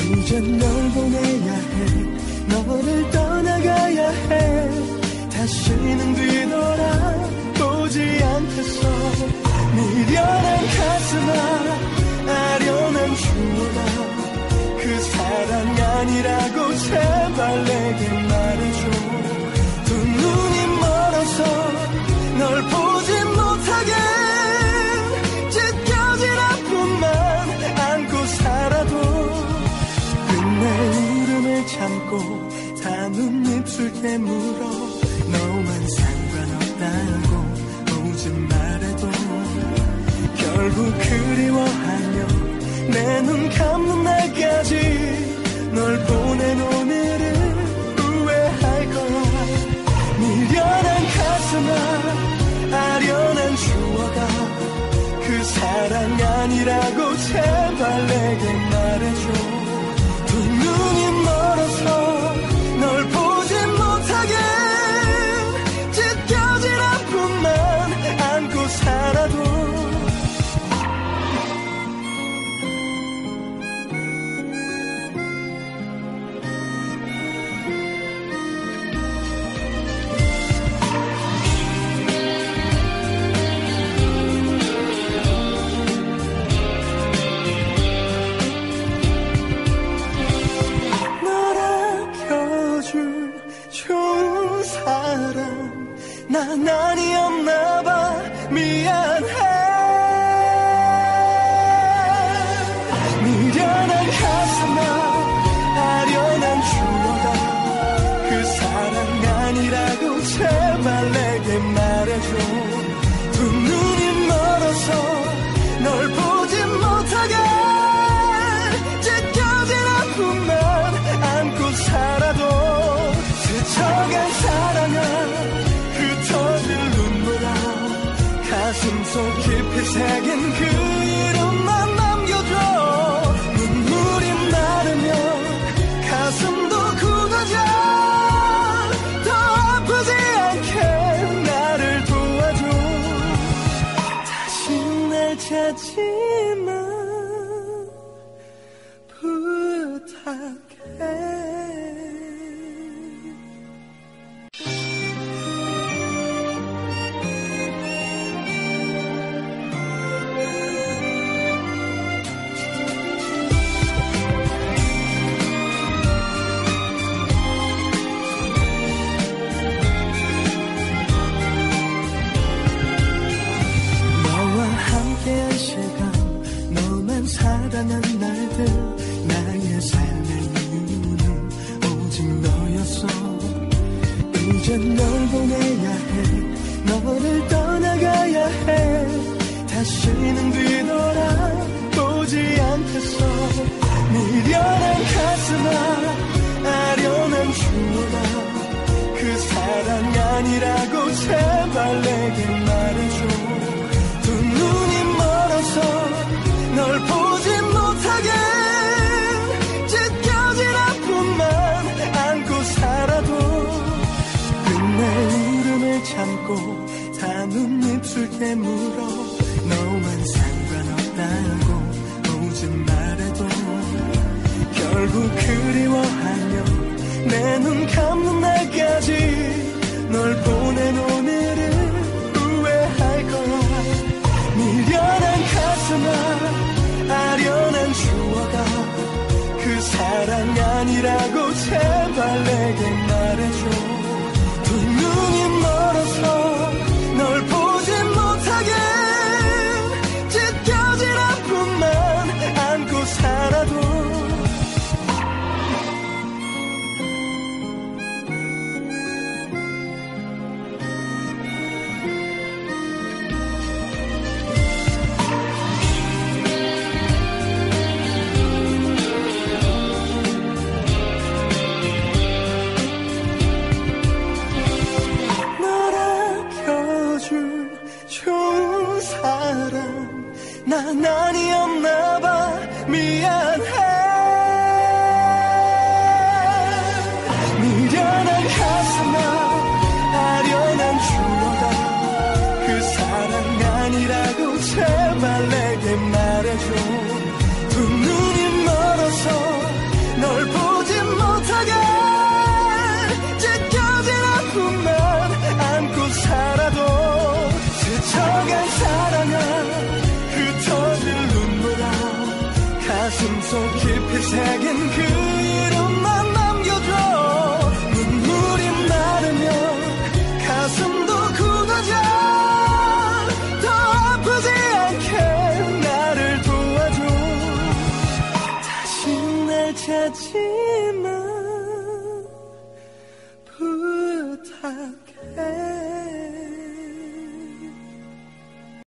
이젠 널 보내야 해. 너를 떠나가야 해. 다시는 뒤돌아보지 않겠어. 미련한 가슴아, 아련한 추억아, 그 사랑이 아니라고 제발 내게 말해줘. 두 눈이 멀어서 널 보지 못하게 찢겨진 아픔만 안고 살아도 끝내 울음을 참고 담은 입술 깨물어 너만 상관없다고 오지 말해도 결국 그리워하며 내 눈 감는 날까지 널 보낸 오늘을 후회할 거야. 미련한 가슴아, 아련한 추억아, 그 사랑 아니라고 제발 내게 말해줘. 두 눈이 멀어서 널 보지 못하게 찢겨진 아픔만 안고 살아도 난 아니었나봐. 미안해. 미련한 가슴아, 아련한 추억아, 그 사랑 아니라고 제발 내게 말해줘. 두 눈이 멀어서 널 보지 못하게 찢겨진 아픔만 안고 살아도 스쳐간 사랑아, 터질 눈물아, 가슴속 깊이 새긴 그 이름만 남겨줘. 눈물이 마르면 가슴도 굳어져. 더 아프지 않게 나를 도와줘. 다시 날 찾지 마, 부탁해. 사랑한 날들, 나의 삶의 이유는 오직 너였어. 이젠 널 보내야 해. 너를 떠나가야 해. 다시는 뒤돌아보지 않겠어. 미련한 가슴아, 아련한 추억아, 그 사랑 아니라고 제발 내게 말해줘. 두 눈이 멀어서 널 보지 못하게 찢겨진 아픔만 안고 살아도 끝내 울음을 참고 담은 입술 깨물어 너만 상관없다고 오지 말해도 결국 그리워하며 내 눈 감는 날까지 널 보낸 오늘을 후회할 거야. 미련한 가슴아, 아련한 추억아, 그 사랑 아니라고 제발 내게 말해줘. 두 눈이 멀어서 널 보지 못하게 찢겨진 아픔만 안고 살아도 속 깊이 새긴 그 이름만 남겨줘. 눈물이 마르면 가슴도 굳어져. 더 아프지 않게 나를 도와줘. 다시 날 찾지 마.